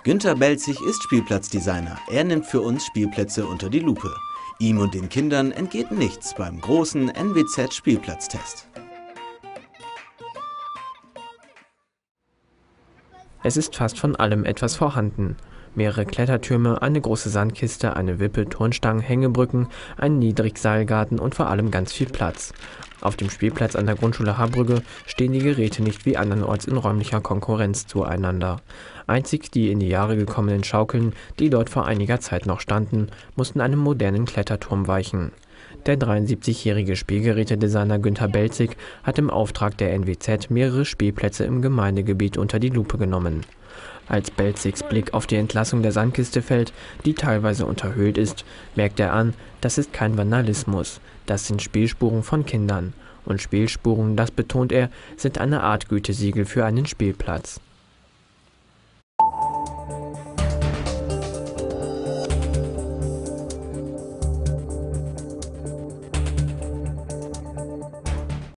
Günter Belzig ist Spielplatzdesigner. Er nimmt für uns Spielplätze unter die Lupe. Ihm und den Kindern entgeht nichts beim großen NWZ-Spielplatztest. Es ist fast von allem etwas vorhanden. Mehrere Klettertürme, eine große Sandkiste, eine Wippe, Turnstangen, Hängebrücken, ein Niedrigseilgarten und vor allem ganz viel Platz. Auf dem Spielplatz an der Grundschule Harbrügge stehen die Geräte nicht wie andernorts in räumlicher Konkurrenz zueinander. Einzig die in die Jahre gekommenen Schaukeln, die dort vor einiger Zeit noch standen, mussten einem modernen Kletterturm weichen. Der 73-jährige Spielgerätedesigner Günter Belzig hat im Auftrag der NWZ mehrere Spielplätze im Gemeindegebiet unter die Lupe genommen. Als Belzigs Blick auf die Entlassung der Sandkiste fällt, die teilweise unterhöhlt ist, merkt er an, das ist kein Vandalismus, das sind Spielspuren von Kindern. Und Spielspuren, das betont er, sind eine Art Gütesiegel für einen Spielplatz.